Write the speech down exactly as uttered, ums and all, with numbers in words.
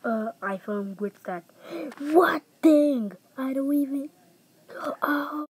uh, iPhone with that. What thing? I don't even. Oh.